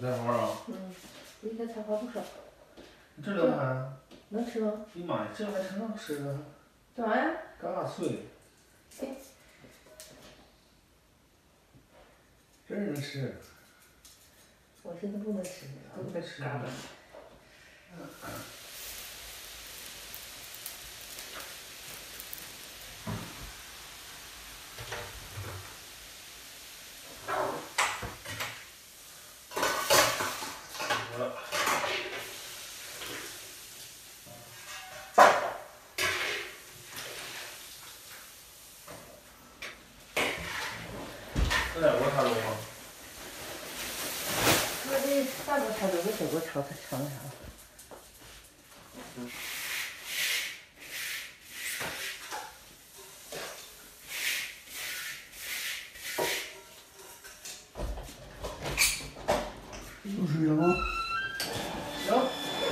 菜花啊？ 我应该菜花不少。 你这刘海能吃吗？ 哎呀妈呀，这还真能吃啊！ 干啥呀？ 嘎脆。真能吃。 我现在不能吃，都得吃嘎巴。 这两锅茶多吗？ 我这大锅茶多，我小锅炒啥？ 有水了吗？ 有。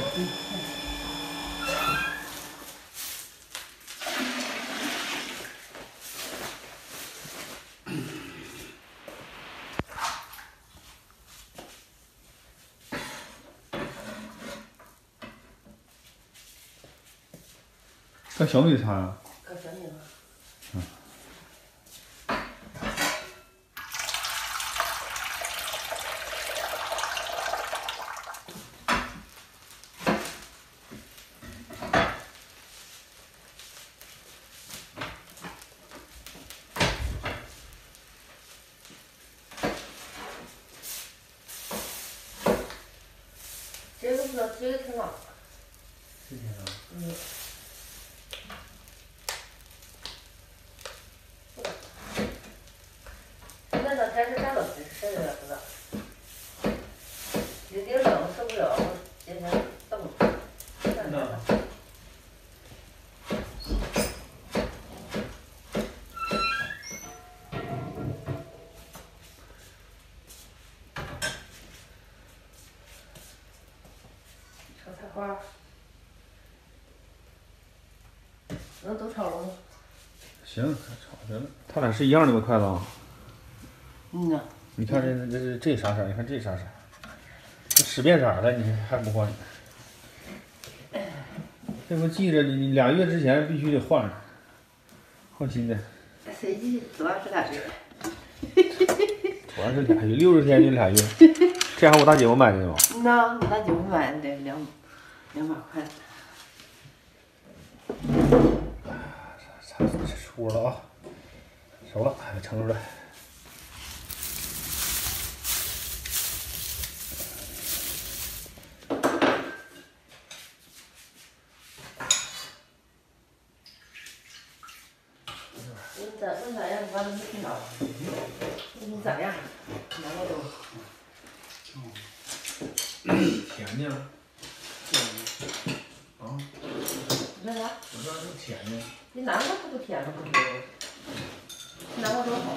搁小米茶呀？ 搁小米了。这个不知道，这个挺老。 这挺老。 那个天是啥都吃，谁也不知道。有点冷受不了，我今天冻。炒菜花，能都炒了吗？ 行，炒行了。它俩是一样的吗？筷子啊？ 呐。 你看这啥色？你看这啥色？这使变色了，你还不换？这不记着你2月之前必须得换新的。 谁记？主要是俩月。 主要是俩月，60天就2月。这还我大姐夫买的吗？ 那我大姐夫买的200块。 差出了啊，熟了，盛出来。 问咋样？我刚才没听着。你咋样？难过都。 甜呢？啊？ 你说啥？ 我说是甜呢。 你南瓜不甜吗？不是。南瓜多好。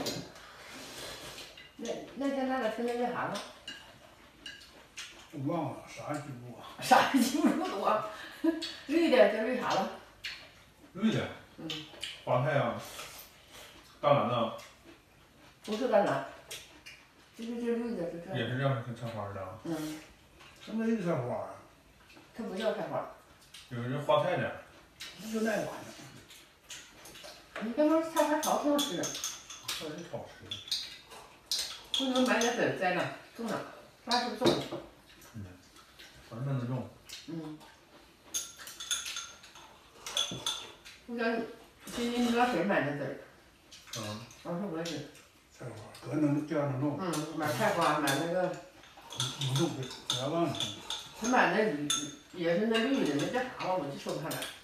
那天咱俩吃那为啥呢？ 我忘了啥记不住啊？ 啥也记不住啊？绿的叫绿啥了？ 绿的。花菜啊。甘蓝呢？ 不是甘蓝，这绿的，是这。 也是这样跟菜花似的啊。 什么绿菜花啊？ 它不叫菜花。 有这花菜的。 就那玩意儿。 你这不是菜花炒挺好吃的。 这是好吃的。 不能买点籽在那种哪？那是不种的。 反正能种。 不知道你老谁买的籽儿？我说我也是。 菜花，搁能这样能种。 买菜花，买那个。 不种，不要忘了。 他买那也是那绿的，那叫啥玩意儿？我就说不上来。